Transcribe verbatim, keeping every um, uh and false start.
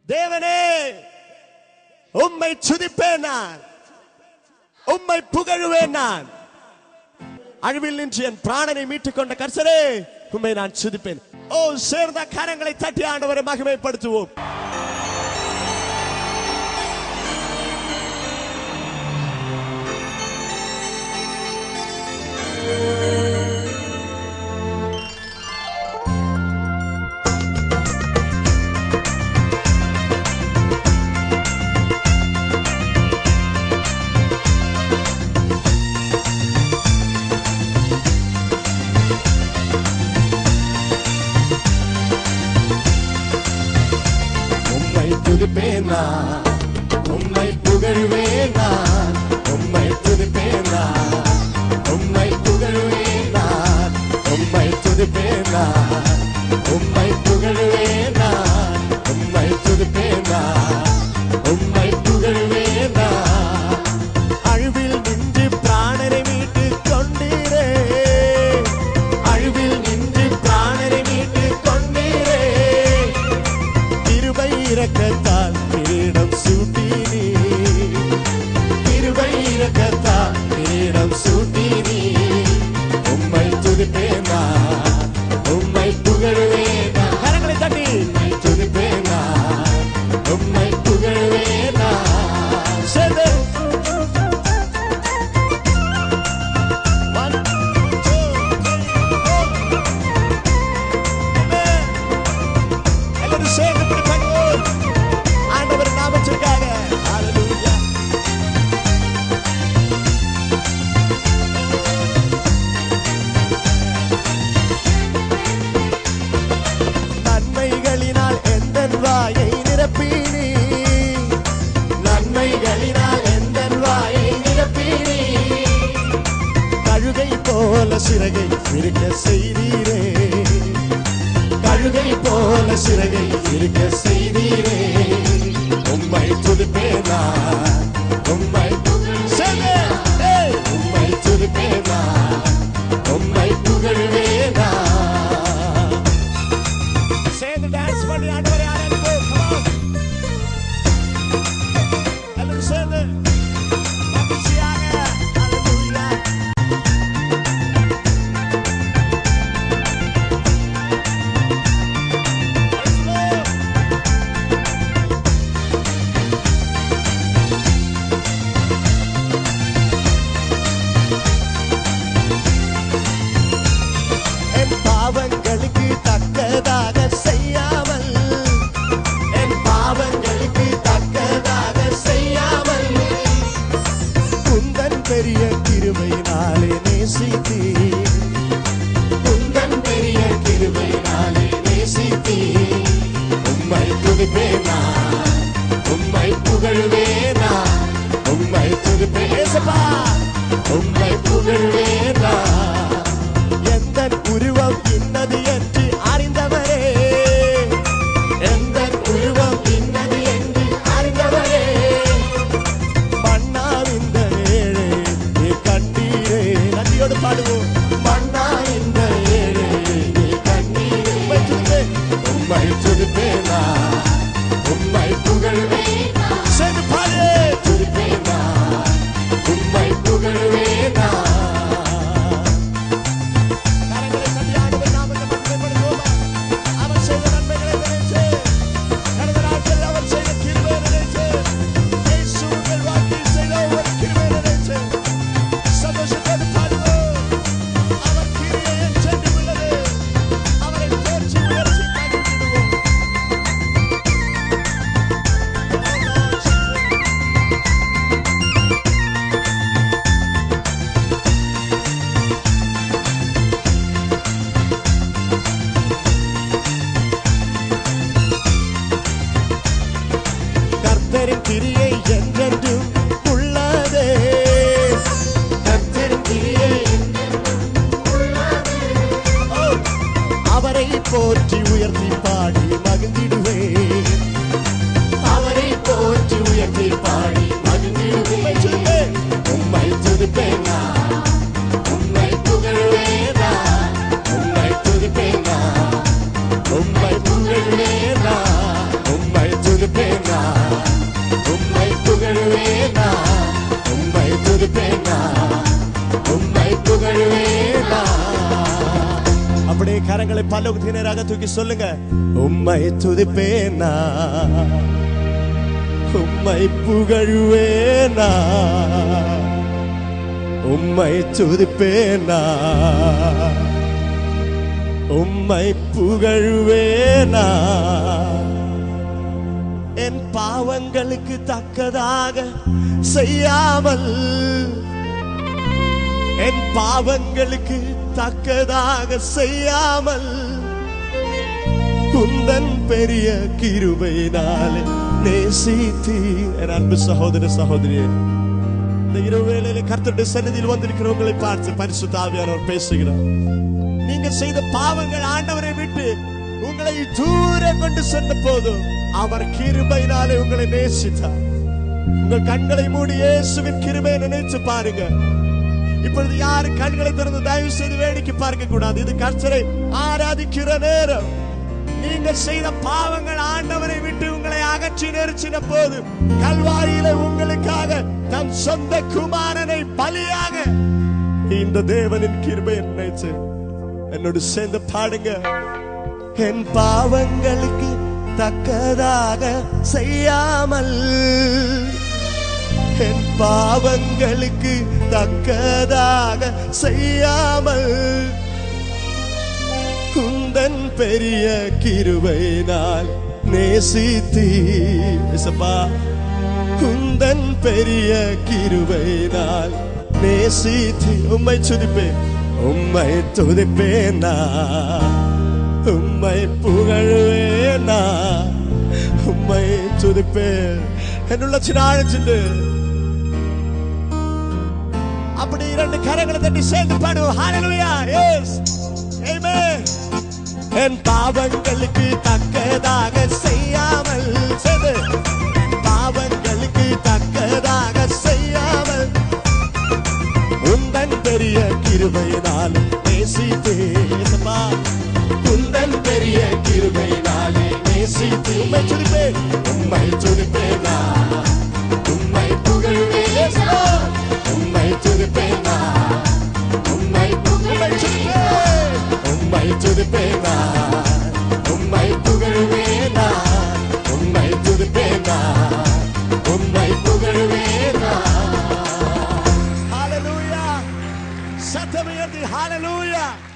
தேவனே உம்மை துதிப்பேன் நான், உம்மை புகழுவேன் நான். அழிவில் நின்று என் பிராணனை மீட்டுக் கொண்ட கர்த்தரே உம்மை நான் துதிப்பேன். ஓ, சேர்ந்த கரங்களை தட்டி ஆண்டவரை மகிமைப்படுத்துவோம். துதிப்பேன் நான், உம்மை புகழுவேன் நான், உம்மை துதிப்பேன் நான், உம்மை புகழுவேன் நான், உம்மை துதிப்பேன் நான், உம்மை புகழுவேன் நான், உம்மை துதிப்பேன் நான், உம்மை புகழுவேன் நான். அழிவில் நின்று பிராணனை மீட்டுக் கொண்டீரே, அழிவில் நின்று பிராணனை மீட்டுக் கொண்டீரே. கிருபை இரக்கத்தால் கிரீடம் சூட்டினீ, கிருபை இரக்கத்தால் கிரீடம் சூட்டினீ. உம்மை துதிப்பேன் நான், உம்மை புகழுவேன் நான். கரங்களை தட்டி உம்மை துதிப்பேன் நான், உம்மை புகழுவேன் நான். சேர்ந்து எல்லாரும் சேர்ந்து பிடிப்பாங்க ஆண்டவர் நாமத்திற்காக. ஹல்லேலூயா. நன்மைகளினால் எந்தன் வாயை நிரப்பினீ, நன்மைகளினால் எந்தன் வாயை நிரப்பினீ. கழுகை போல சிறகை இருக்க செய்தீரே, கழுகை போல சிறகை இருக்க செய்தீரே. உம்மை துதிப்பேன் நான், உம்மை புகழுவேன், உம்மை துதிப்பேன் நான், உம்மை புகழுவேன் நான். சேர்ந்து டான்ஸ் பண்ணி ஆண்டவரை ஆராதிப்போம். எல்லாரும் சேர்ந்து மகிழ்ச்சியாக. ஹல்லேலூயா. என் பாவங்களுக்கு தக்கதாக செய்யாமல், என் பாவங்களுக்கு தக்கதாக செய்யாமல், உந்தன் பெரிய கிருபையினாலே நேசித்தீ, உந்தன் பெரிய கிருபையினாலே நேசித்தீ. உம்மை துதிப்பேன் நான், உம்மை புகழுவேன் நான், உம்மை துதிப்பேன் இயேசுப்பா, உம்மை புகழுவேன் நான். எந்தன் உருவம் இன்னது என்று அறிந்தவரே, எந்தன் உருவம் இன்னது என்று அறிந்தவரே. மன்னா இந்த ஏழை நீ கண்டீரே. நன்றியோடு பாடுவோம். மன்னா இந்த ஏழை நீ கண்டீரே. உம்மை துதிப்பேன், உம்மை துதிப்பேன் நான், உம்மை புகழுவேன் நான். சேர்ந்து பாடு. துதிப்பேன் நான், உம்மை புகழுவேன் நான். கரங்களை பல்லோகத்துக்கு நேராக தூக்கி சொல்லுங்க. உம்மை துதிப்பேனா, உம்மை புகழுவேனா, உம்மை துதிப்பேனா, உம்மை புகழுவேனா. என் பாவங்களுக்கு தக்கதாக செய்யாமல், என் பாவங்களுக்கு தக்கதாக செய்யாமல், குந்தன் பெரிய கிருபையினாலே நேசித்தி. என் அன்பு சகோதர சகோதரியே, இந்த இரவு வேளையிலே கர்த்தருடைய சந்நிதியில் வந்திருக்கிறவங்களை பார்த்து பரிசுத்த ஆவியானவர் பேசுகிறார். நீங்க செய்த பாவங்கள் ஆண்டவரை விட்டு உங்களை தூரம் கொண்டு சென்ற போதும் அவர் கிருபையினாலே உங்களை நேசித்தார். உங்கள் கண்களை மூடி இயேசுவின் கிருபையை நினைச்சு பாருங்க. இப்பொழுது யாரு கண்களை திறந்து தயவு செய்து வேடிக்கை பார்க்க கூடாது. இது கர்த்தரை ஆராதிக்கிற நேரம். நீங்க செய்த பாவங்கள் ஆண்டவரை விட்டு உங்களை அகற்றி நெருச்சின போது கல்வாரியில உங்களுக்காக தன் சொந்த குமாரனை பலியாக இந்த தேவனின் கிருபை நினைச்சு என்னோடு சேர்ந்து பாடுங்க. என் பாவங்களுக்கு தக்கதாக செய்யாமல், என் பாவங்களுக்கு தக்கதாக செய்யாமல், குந்தன் பெரிய கிருபையினால் நேசித்தீசப்பா. குந்தன் பெரிய கிருபையினால் நேசித்தி. உம்மை துதிப்பேன், உம்மை துதிப்பேனா, உம்மை புகழுவேனா, உம்மை துதிப்பேன். என்னுள்ள சின்ன அப்படி இரண்டு கரங்களை தட்டி சேர்ந்து பாடுவோம். ஹல்லேலூயா. எஸ், ஆமென். என் பாவங்களுக்கு தக்கதாக செய்யாமல், செது பாவங்களுக்கு தக்கதாக செய்யாமல், உந்தன் பெரிய கிருபையினால் நேசித்தேசப்பா. உந்தன் பெரிய கிருபையினாலே நேசித்து. உம்மை துதிப்பேன், உம்மை துதிப்பேனா, உம்மை புகழுவேனா, உம்மை துதிப்பேனா, உம்மை புகழுவேன், உம்மை துதிப்பேனா, உம்மை புகழுவேனா, உம்மை துதிப்பேனா, உம்மை புகழுவேனா. ஹல்லேலூயா. சத்தம் உயர்த்தி ஹல்லேலூயா.